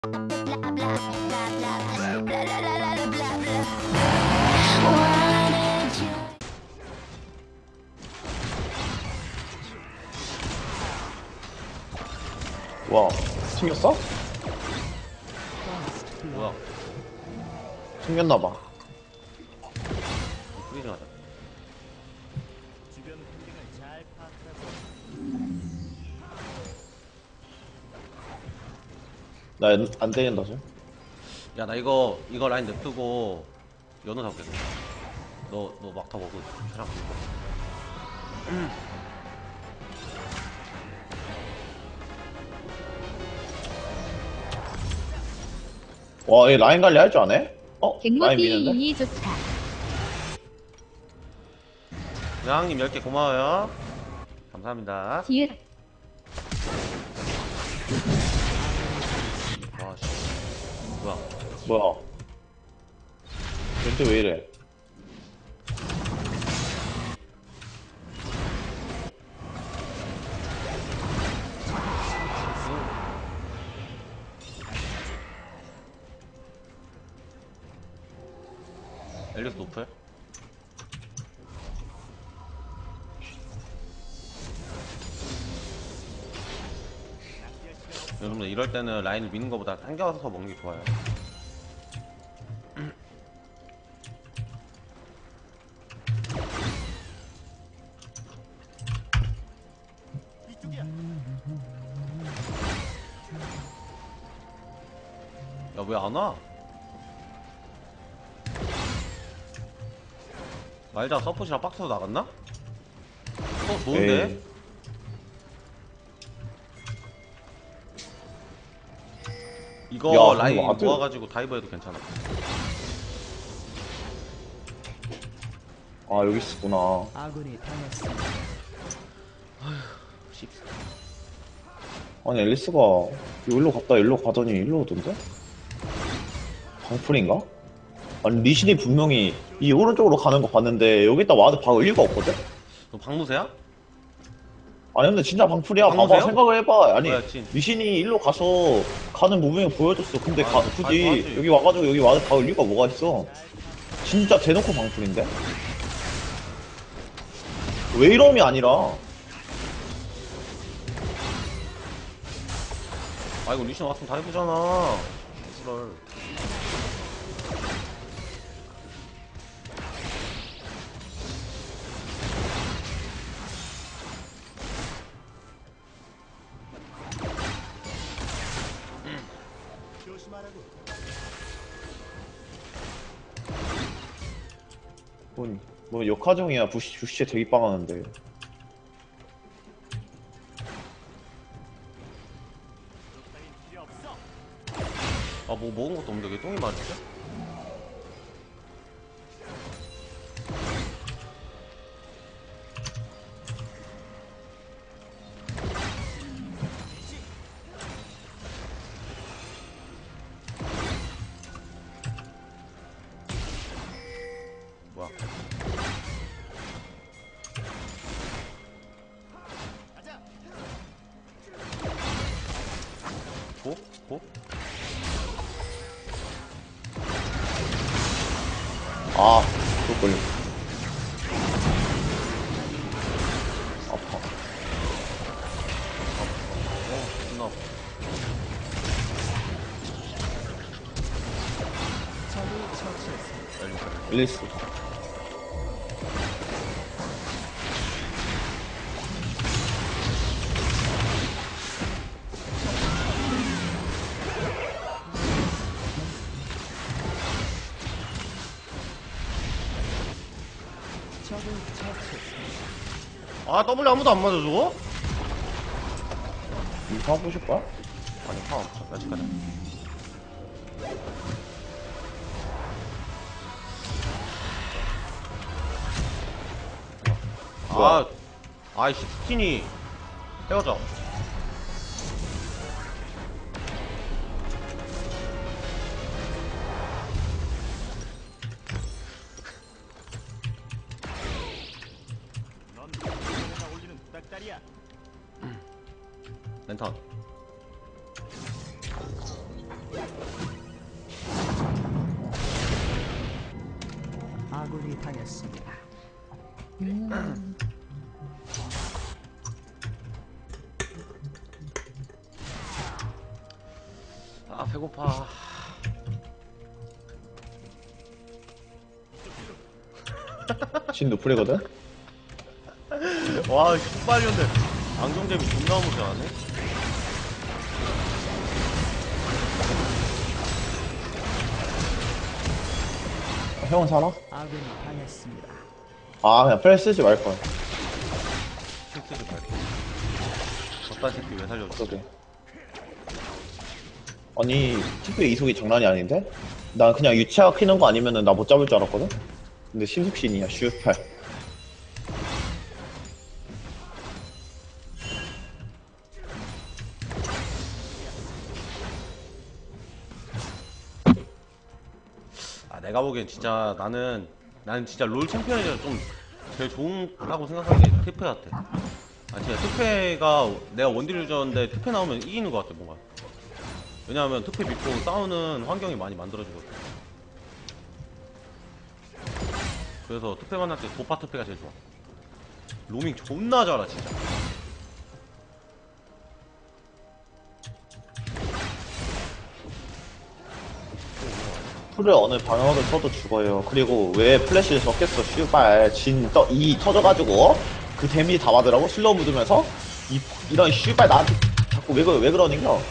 와, 튕겼어? 뭐야? 튕겼나봐. 프리징 하자. 주변 환경을 잘 파악하고 나 안 때린다, 지금. 야, 나 이거 라인 냅두고 연우 잡겠어. 너 막타 먹고 촬영 들고. 와, 얘 라인 관리 할 줄 아네? 라인 미는데? 갱모띠인이 좋다. 양님 10개 고마워요. 감사합니다. 지읒. 와, 씨. 뭐야? 뭐야? 멘트 왜 이래? 엘리스 노플? 여러분들 이럴 때는 라인을 미는 것보다 당겨서 먹는 게 좋아요. 이쪽이야. 야, 왜 안 와? 말자 서폿이랑 박스로 나갔나? 좋은데? 에이. 이거 야, 라인 근데 와드- 모아가지고 다이브 해도 괜찮아. 아, 여기 있었구나. 아군이 당했습니다. 아니, 앨리스가 여기로 갔다 일로 가더니 일로 오던데? 방풀인가? 아니, 리신이 분명히 이 오른쪽으로 가는 거 봤는데 여기다 와드 박을 이유가 없거든? 너 박무새야? 아니, 근데 진짜 방풀이야. 봐봐, 방어세요? 생각을 해봐. 아니, 뭐야, 진? 리신이 일로 가서 가는 무빙을 보여줬어. 근데 아, 굳이 당연하지. 여기 와가지고 여기 와드 박을 이유가 뭐가 있어? 진짜 대놓고 방풀인데? 왜 이러이 아니라 아, 이거 리신 왔으면 다이브잖아. 그럴. 조심하라고. 뭐 역하정이야. 부시에 되게 빵하는데. 따윈 필요 없어. 아, 뭐 먹은 것도 없는데 왜 똥이 많지? 뭐야? 가자. 고? 고? 아, 또 걸려. 아파. 존나 아파. 적을 처치했습니다. 엘리스. 앨리스. 적을 처치했습니다. 아, W 아무도 안 맞아, 저거? 이거 해보실 거야? 아니, 파워 없어. 아직 가자. 아, 아이씨, 스킨이 헤어져. 넌 내가 올리는 구닥다리야. 랜턴. 아군이 당했습니다. 아 배고파. 신 노플이거든? 와 신발이었는데 안경제비 존나 무시하네. 형은 살아? 아군이 당했습니다. 아 그냥 플레이 쓰지 말걸. 실수지 말고. 저딴 새끼 왜 살려줘? 그러게. 아니 TP의 이속이 장난이 아닌데? 난 그냥 유치아 키는 거 아니면은 나 못 잡을 줄 알았거든? 근데 신속신이야 슈팔. 아 내가 보기엔 진짜 나는 진짜 롤 챔피언이 좀 제일 좋다고 생각하는 게 트페 같아. 아 진짜 트페가 내가 원딜 유저인데 트페 나오면 이기는 것 같아 뭔가. 왜냐하면 트페 믿고 싸우는 환경이 많이 만들어지거든. 그래서 트페 만날 때 도파 트페가 제일 좋아. 로밍 존나 잘하 진짜. 풀을 어느 방향으로 쳐도 죽어요. 그리고 왜 플래시를 썼겠어 슈발. 이 터져가지고 그 데미지 다 받으라고 슬로우 묻으면서 이런 슈발 나한테 자꾸 왜 그러는겨?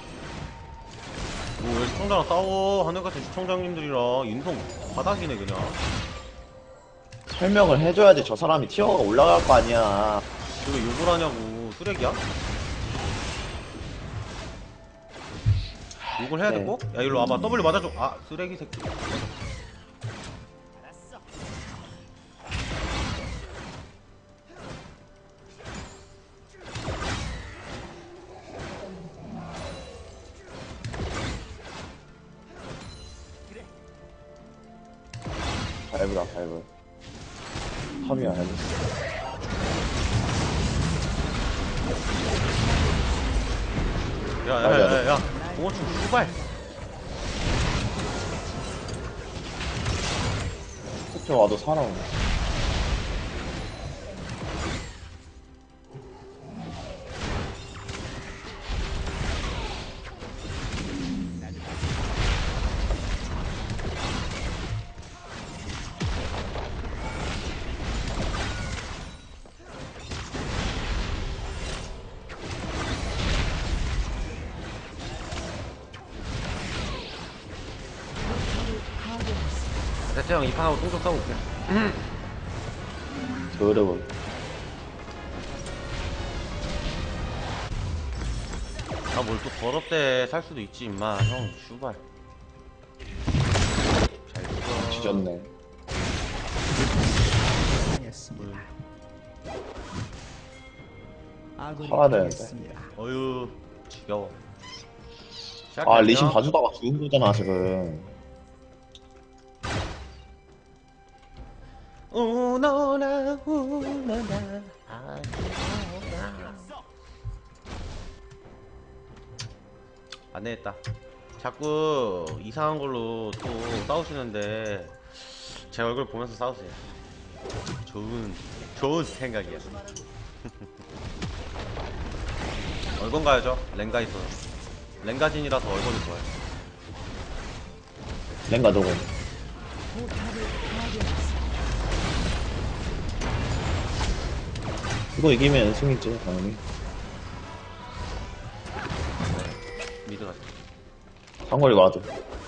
뭐왜 시청자랑 싸워? 하늘같은 시청자님들이랑 인성 바닥이네 그냥. 설명을 해줘야지 저 사람이 티어가 올라갈 거 아니야. 왜 욕을 하냐고. 쓰레기야? 욕을 해야 돼 네. 꼭? 야 일로 와봐. W 맞아줘. 아 쓰레기 새끼. 알았어. 발브다 발브. 탑이야 발브. 야야야야 공원충 후발. 스페 와도 살아오네. 대체 형 2판하고 똥좀 싸고 올게. 더러워. 아 뭘 또 더럽대. 살 수도 있지 임마. 형 슈발. 잘 죽어. 지졌네. 당했습니다. 아군이 살아야 되는데. 당했습니다. 어휴 지겨워. 아 리신 봐주다가 죽은 거잖아 지금. 오너라 오너라 안 되겠다. 자꾸 이상한 걸로 또 싸우시는데 제 얼굴 보면서 싸우세요. 좋은 생각이야. 얼건 가야죠. 랭가 있어요. 랭가진이라서 얼건이 좋아요. 랭가 도군. 포탑을 파괴했습니다. 이거 이기면 승이지 당연히. 미드 가자. 상거리 와도.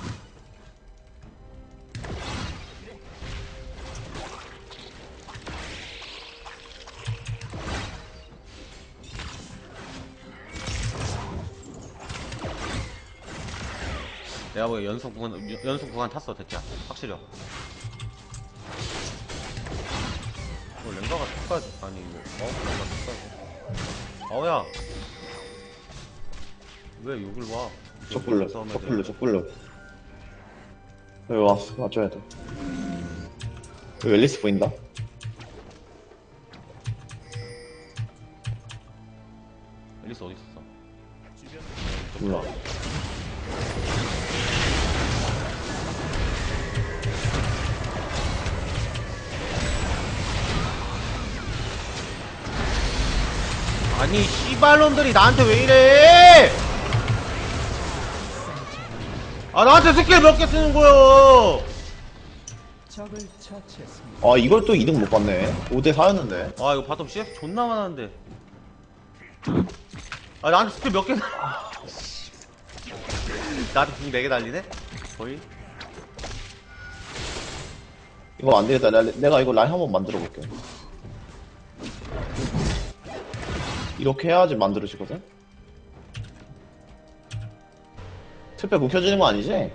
내가 보기엔 연속 구간 탔어 대체. 확실히. 랭가가 툭까지 아니 이거 마우스가 툭까지. 아우야 왜 여길 와? 적불로 적불로. 여기 왔어 맞춰야 돼. 여기 앨리스 보인다. 앨리스 어디 있었어? 몰라. 아니 씨발놈들이 나한테 왜 이래? 아 나한테 스킬 몇 개 쓰는 거요? 적을 처치했습니다. 아 이걸 또 2등 못 봤네. 5대 4였는데. 아 이거 바텀 CS 존나 많았는데. 아 나한테 스킬 몇 개? 나한테 궁 4개 달리네? 거의? 이거 안 되겠다. 내가 이거 라인 한번 만들어 볼게. 이렇게 해야지 만들어지거든. 특별 묵혀지는 거 아니지?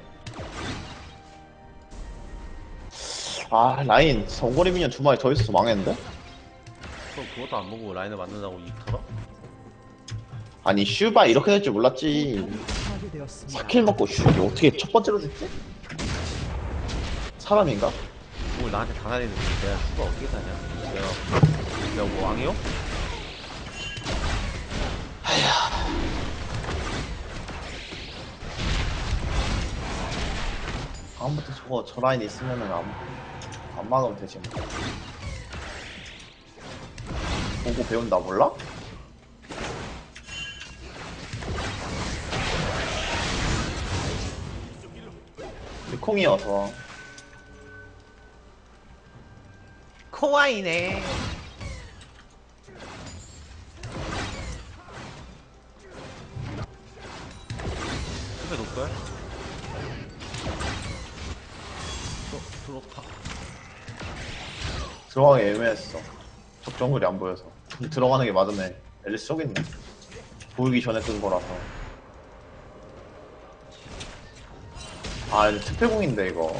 아 라인 성거리 미니언 2마리 더 있어서 망했는데? 그럼 그것도 안 보고 라인을 만든다고 이 털어? 아니 슈바 이렇게 될 줄 몰랐지. 파괴되었습니다. 4킬 먹고 슈 어떻게 첫 번째로 죽지? 사람인가? 뭘 나한테 다 날리는데 내가 수가 어떻게 사냐? 내가 뭐 왕이요? 다음부터 저 라인 있으면은 안 막으면 되지 뭐. 보고 배운다 몰라? 콩이어서 코아이네. 스페 높을? 들어가. 들어가기 애매했어. 적정글이 안 보여서. 근데 들어가는 게 맞았네. 앨리스 저기 있네. 보이기 전에 뜬 거라서. 아 이거 특패공인데 이거.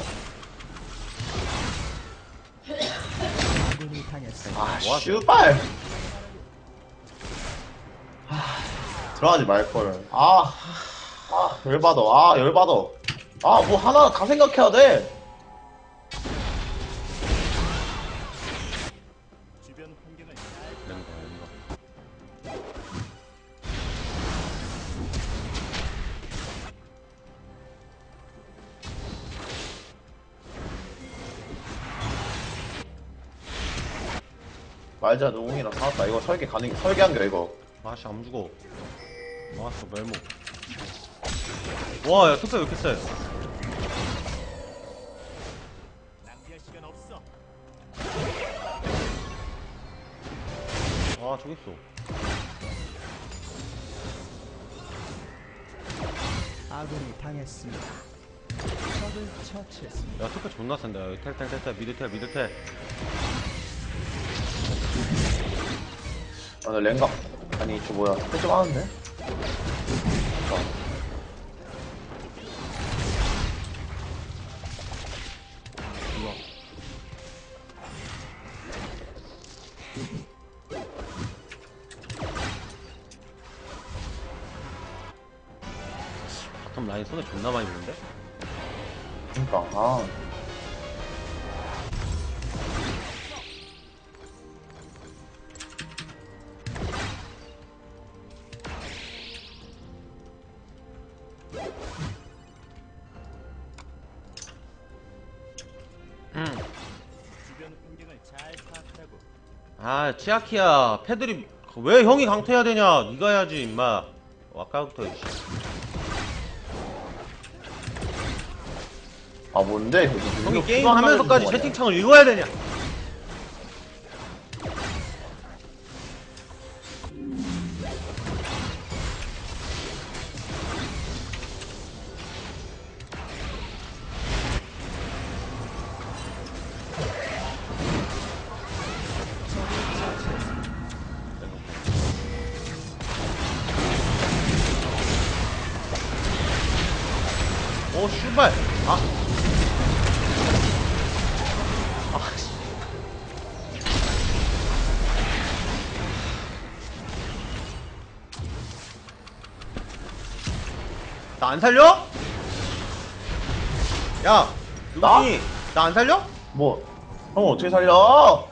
아군이 당했습니다. 아 뭐 하세요? 슈발. 들어가지 말걸. 열받아. 열받아. 뭐 하나 다 생각해야 돼. 주변 환경을 잘 랭가 랭가. 말자 노공이랑 사왔다. 이거 설계한 게 이거. 아씨 안 죽어. 나왔어 멜모. 와야 특패 왜 이렇게 세? 낭비할 시간 없어. 아 저기 있어. 아군이 당했습니다. 적을 처치했습니다. 야 특패 존나 센다. 여기 텔 미드텔. 나 랭가. 아니 저 뭐야. 좀 하는데? 바텀 라인 손에 존나 많이 보는데? 그니까 주변 환경을 잘 파악하고 아 치아키야 패드립 왜 형이 강퇴해야 되냐? 네가 해야지 임마. 아까부터 이씨. 뭔데? 형이 게임하면서까지 채팅창을 읽어야 되냐? 오 슈발. 나 안 살려? 야, 나? 누구니? 나 안 살려? 뭐? 형 어떻게 살려?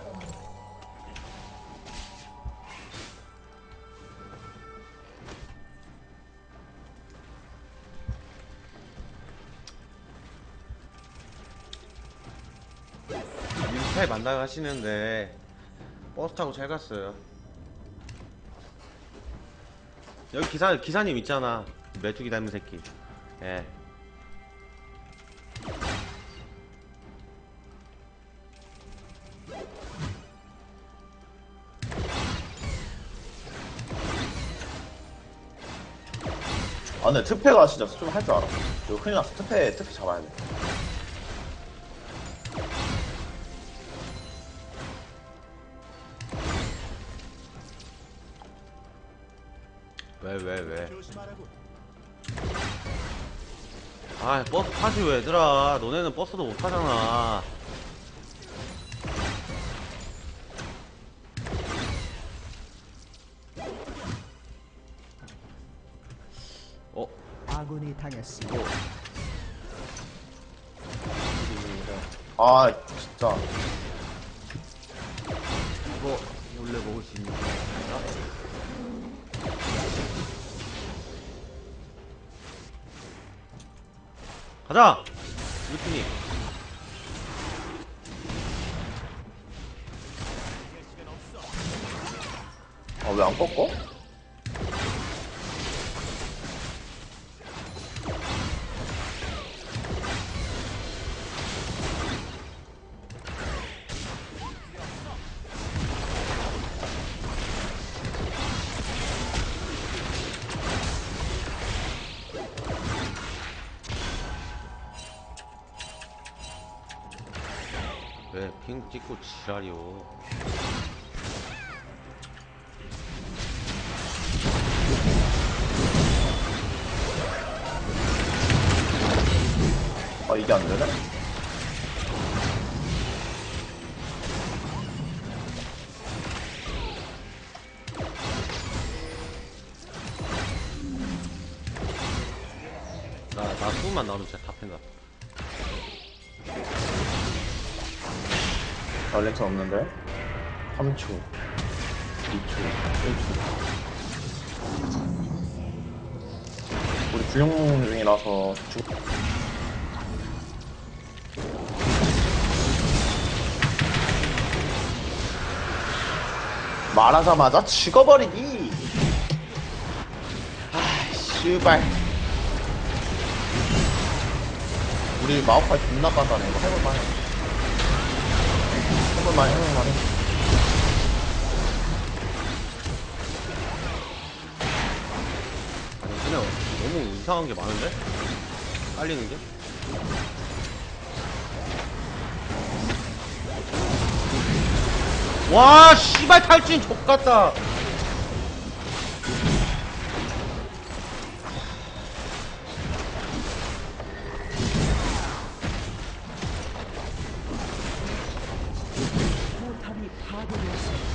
민스타일 만나러 가시는데 버스 타고 잘 갔어요. 여기 기사님 있잖아. 메뚜기 닮은 새끼. 예. 아 근데 특패가 진짜 좀 할 줄 알아. 이거 큰일 났어. 특패 잡아야 돼. 왜? 조심하라고. 아, 버스 타지 왜 얘들아. 너네는 버스도 못 타잖아. 어? 아군이 당했습니다. 아 진짜. 이거 원래 먹을 수 있는 거야? 가자! 루틴이. 낭비할 시간 없어. 아 왜 안 꺾어? 왜 핑 찍고 지랄이요. 아 이게 안 되네? 나 수만 나오면 진짜 다 팬다. 아 렉션 없는데? 3초 2초 1초 우리 구용 중이라서 말하자마자 죽어버리기. 아 씨발 우리 마우팔 존나 깐다네. 이거 해볼만해. 해볼만해. 아니 그냥 너무 이상한 게 많은데? 깔리는 게? 와 씨발 탈진 족같다. 포탑이 파괴되었습니다.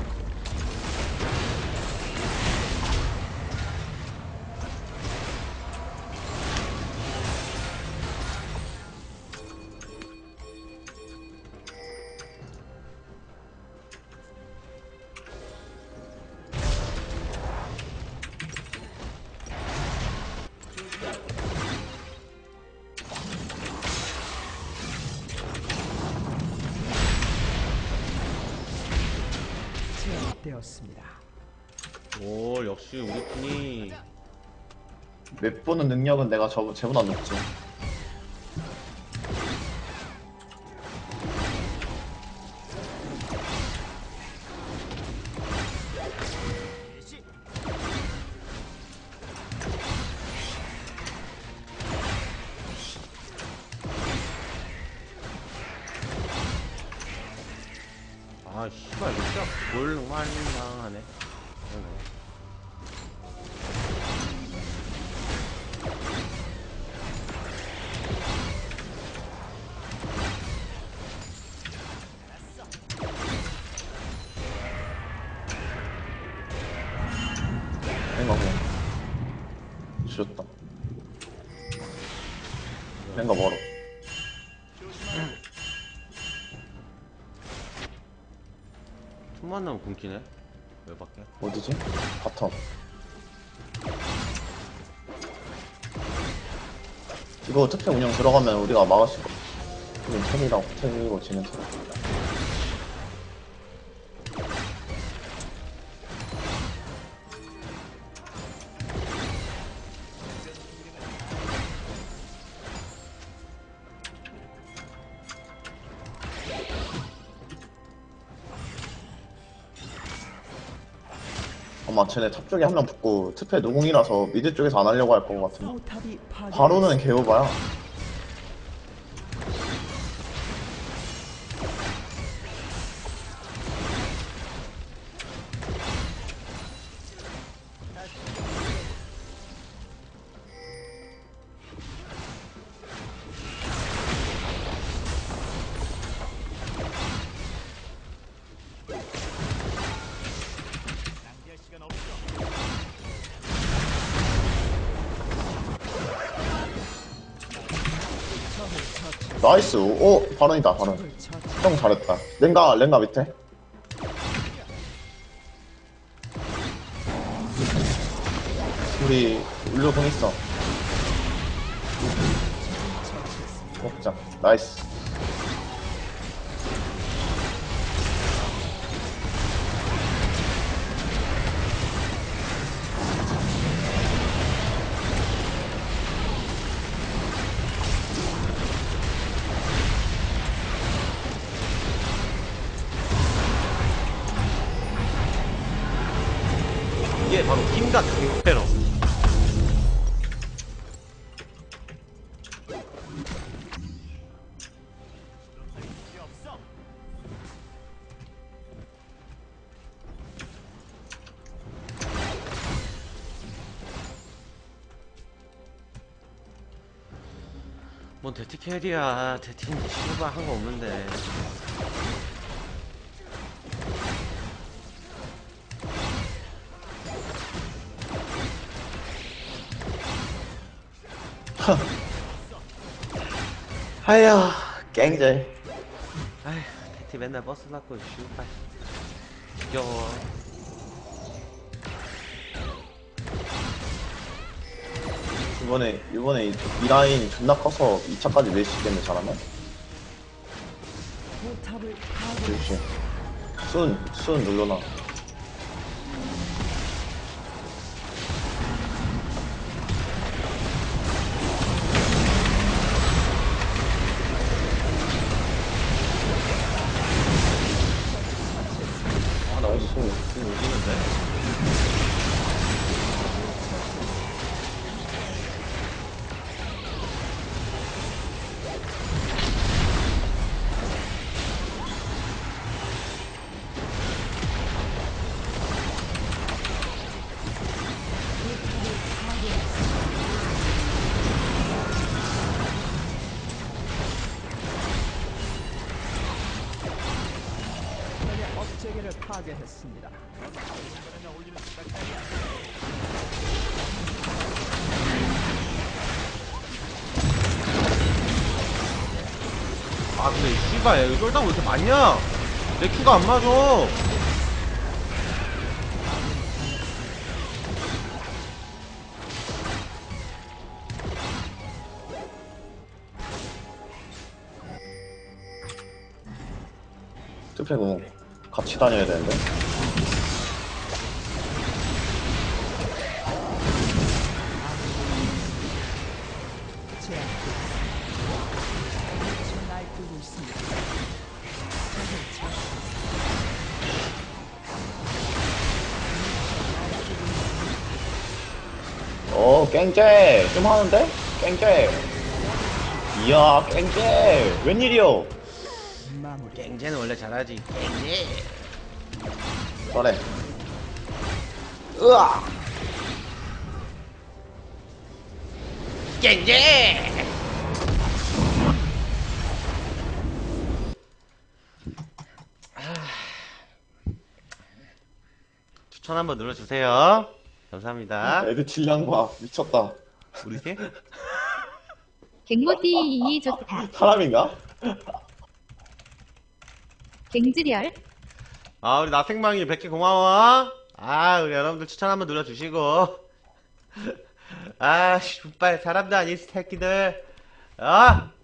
제압되었습니다. 오 역시 우리 팀이 맵 보는 능력은 내가 쟤보다 높지. 개시. 아 씨발 이거 진짜 볼만하네. 생각해. 주셨다. 생각 멀어. 틈만 나면 굶기네. 왜 밖에? 어디지? 바텀. 이거 특패 운영 들어가면 우리가 막을 수 있어. 우린 텔이랑 호텔이고 지는 텔. 아마 쟤네 탑 쪽에 한 명 붙고 트페 노공이라서 미드 쪽에서 안 하려고 할 것 같은데. 포탑이 바로는 개오바야. 낭비할 시간 없어. 나이스. 오, 바론이다, 바론. 형 잘했다. 랭가 밑에. 우리 울려공 있어. 먹자. 나이스. 이게 바로 팀과 강패로. 필요 없어. 뭔 대티 캐리야. 대티는 씨발 한 거 없는데. 하야, 깽제. 아휴, 대티 맨날 버스 받고 씨발. 지겨워. 이번에 이 라인 존나 커서 2차까지 낼 수 있겠네, 잘하면? 포탑을 그렇지. 순 눌러놔. 아, 나 오늘 공 오지는데? 적의 업체계를 파괴했습니다. 하나 올리는 생각이야. 아, 근데 씨발, 이거 쫄당 왜 이렇게 많냐? 내 큐가 안 맞아. 트페공 같이 다녀야 되는데. 제압되었습니다. 날뛰고 있습니다. 적을 깽제 좀 하는데? 깽제. 이야, 깽제. 웬일이요? 마무리. 갱제는 원래 잘하지. 갱제. 그래. 으아. 갱제. 추천 한번 눌러주세요. 감사합니다. 애들 질량 봐. 미쳤다. 우리 팀? 갱모띠 좋다. 사람인가? 갱즈리얼. 아, 우리 나생망이 100개 고마워. 아, 우리 여러분들 추천 한번 눌러주시고. 아, 씨발 사람도 아닌 새끼들. 아!